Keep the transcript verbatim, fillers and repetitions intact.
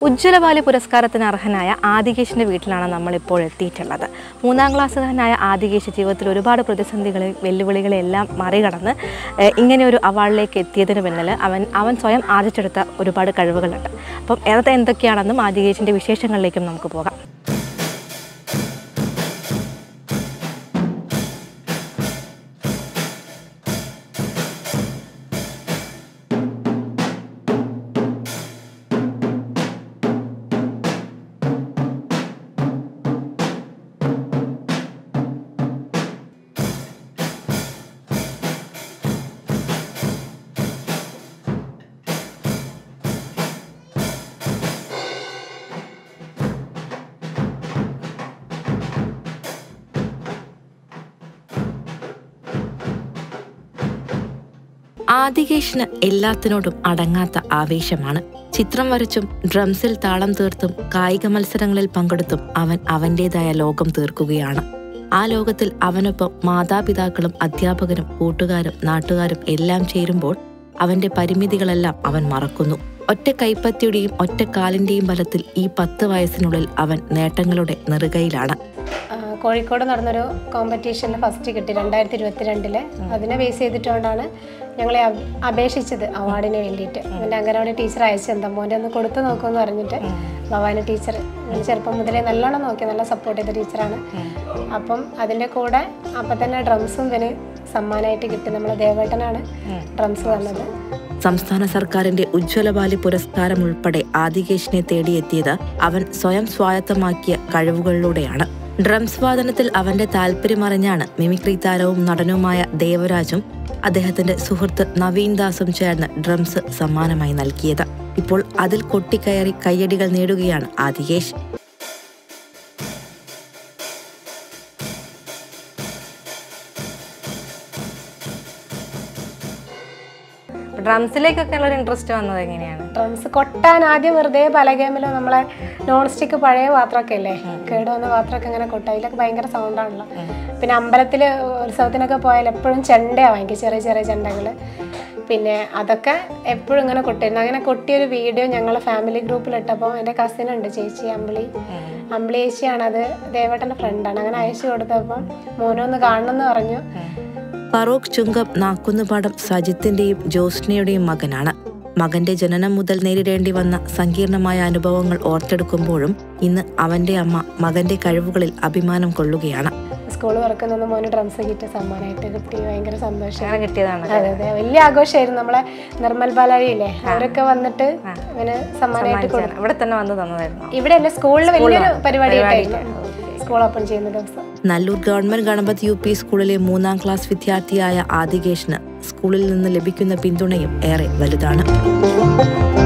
ഉജ്ജ്വലബാല്യ പുരസ്കാരത്തിന് അർഹനായ ആദികേശിൻ്റെ വീട്ടിലാണ് നമ്മളിപ്പോൾ എത്തിയിട്ടുള്ളത്. മൂന്നാം ക്ലാസ്സുകാരനായ ആദികേശ് ജീവിതത്തിൽ ഒരുപാട് പ്രതിസന്ധികളെ വെല്ലുവിളികളെല്ലാം മറികടന്ന് ഇങ്ങനെ ഒരു അവാർഡിലേക്ക് എത്തിയതിന് പിന്നിൽ അവൻ അവൻ സ്വയം ആർജിച്ചെടുത്ത ഒരുപാട് കഴിവുകളുണ്ട്. അപ്പം അത് എന്തൊക്കെയാണെന്നും ആദികേശിൻ്റെ വിശേഷങ്ങളിലേക്കും നമുക്ക് പോകാം. ആദികേശിന് എല്ലാത്തിനോടും അടങ്ങാത്ത ആവേശമാണ്. ചിത്രം വരച്ചും ഡ്രംസിൽ താളം തീർത്തും കായിക മത്സരങ്ങളിൽ പങ്കെടുത്തും അവൻ അവൻ്റെതായ ലോകം തീർക്കുകയാണ്. ആ ലോകത്തിൽ അവനൊപ്പം മാതാപിതാക്കളും അധ്യാപകരും കൂട്ടുകാരും നാട്ടുകാരും എല്ലാം ചേരുമ്പോൾ അവന്റെ പരിമിതികളെല്ലാം അവൻ മറക്കുന്നു. ഒറ്റ കൈപ്പത്തിയുടെയും ഒറ്റ കാലിന്റെയും ബലത്തിൽ ഈ പത്ത് വയസ്സിനുള്ളിൽ അവൻ നേട്ടങ്ങളുടെ നെറുകയിലാണ്. കോഴിക്കോട് നടന്നൊരു കോമ്പറ്റീഷനിൽ ഫസ്റ്റ് കിട്ടി രണ്ടായിരത്തി ഇരുപത്തിരണ്ടില്. അതിനെ ബേസ് ചെയ്തിട്ടുകൊണ്ടാണ് ഞങ്ങളെ അപേക്ഷിച്ചത് അവാർഡിന് വേണ്ടിയിട്ട്. എൻ്റെ അംഗനവാടി ടീച്ചർ അയച്ചു എന്താ മോൻ്റെ ഒന്ന് കൊടുത്തു നോക്കുമെന്ന് പറഞ്ഞിട്ട് ഭവാനി ടീച്ചർ ചെറുപ്പം മുതലേ നല്ലോണം നോക്കി നല്ല സപ്പോർട്ട് ചെയ്ത ടീച്ചറാണ്. അപ്പം അതിൻ്റെ കൂടെ അപ്പം തന്നെ ഡ്രംസും ഇതിന് സമ്മാനമായിട്ട് കിട്ടി. നമ്മളെ ദേവേട്ടനാണ് ഡ്രംസ് തന്നത്. സംസ്ഥാന സർക്കാരിന്റെ ഉജ്ജ്വലബാല്യ പുരസ്കാരം ഉൾപ്പെടെ ആദികേശിനെ തേടിയെത്തിയത് അവൻ സ്വയം സ്വായത്തമാക്കിയ കഴിവുകളിലൂടെയാണ്. ഡ്രംസ് വാദനത്തിൽ അവന്റെ താല്പര്യമറിഞ്ഞാണ് മിമിക്രി താരവും നടനുമായ ദേവരാജും അദ്ദേഹത്തിന്റെ സുഹൃത്ത് നവീൻ ദാസും ചേർന്ന് ഡ്രംസ് സമ്മാനമായി നൽകിയത്. ഇപ്പോൾ അതിൽ കൊട്ടിക്കയറി കയ്യടികൾ നേടുകയാണ് ആദികേശ്. ഡ്രംസിലേക്കൊക്കെ ഉള്ള ഒരു ഇൻട്രസ്റ്റ് വന്നത് എങ്ങനെയാണ്? ഡ്രംസ് കൊട്ടാൻ ആദ്യം വെറുതെ പല ഗെയിമിലും നമ്മളെ നോൺ സ്റ്റിക്ക് പഴയ പാത്രമൊക്കെ അല്ലേ, കേടുവന്ന പാത്രമൊക്കെ ഇങ്ങനെ കൊട്ടുക, അതിലൊക്കെ ഭയങ്കര സൗണ്ടാണല്ലോ. പിന്നെ അമ്പലത്തിൽ ഉത്സവത്തിനൊക്കെ പോയാൽ എപ്പോഴും ചെണ്ടയാണ് വാങ്ങിക്കുക, ചെറിയ ചെറിയ ചെണ്ടകൾ. പിന്നെ അതൊക്കെ എപ്പോഴും ഇങ്ങനെ കൊട്ടിരുന്നു. അങ്ങനെ കൊട്ടിയൊരു വീഡിയോ ഞങ്ങൾ ഫാമിലി ഗ്രൂപ്പിലിട്ടപ്പോൾ എൻ്റെ കസിനുണ്ട് ചേച്ചി അമ്പിളി അമ്പിളി ചേച്ചിയാണത്, ദേവേട്ടൻ്റെ ഫ്രണ്ടാണ്. അങ്ങനെ അയച്ചു കൊടുത്തപ്പോൾ മോനൊന്ന് കാണണമെന്ന് പറഞ്ഞു. ഫറൂഖ് ചുങ്കം നാക്കുന്നുപാടം സജിത്തിന്റെയും ജോസ്നയുടെയും മകനാണ്. മകന്റെ ജനനം മുതൽ നേരിടേണ്ടി വന്ന സങ്കീർണമായ അനുഭവങ്ങൾ ഓർത്തെടുക്കുമ്പോഴും ഇന്ന് അവന്റെ അമ്മ മകന്റെ കഴിവുകളിൽ അഭിമാനം കൊള്ളുകയാണ്. സ്കൂൾ വർക്കുന്ന മോന് ഡ്രംസ് കിട്ടിയ സമ്മാനമായിട്ട് കിട്ടി, ഭയങ്കര സന്തോഷം കിട്ടിയതാണ്. അതെ അതെ, വലിയ ആഘോഷമായിരുന്നു. നമ്മളെ നിർമ്മൽ ബാലാഴിയില്ലേ, അവരൊക്കെ വന്നിട്ട് ഇവന് സമ്മാനമായിട്ട് കൊടുത്തു. ഇവിടെ തന്നെ വന്ന് തന്നതായിരുന്നു. ഇവിടെ അല്ല, സ്കൂളിൽ വലിയൊരു പരിപാടിയായിട്ടായിരുന്നു സ്കൂൾ ഓപ്പൺ ചെയ്യുന്ന ദിവസം. Nallur government Ganapathi U P സ്കൂളിലെ മൂന്നാം ക്ലാസ് വിദ്യാർത്ഥിയായ ആദികേശിന് സ്കൂളിൽ നിന്ന് ലഭിക്കുന്ന പിന്തുണയും ഏറെ വലുതാണ്.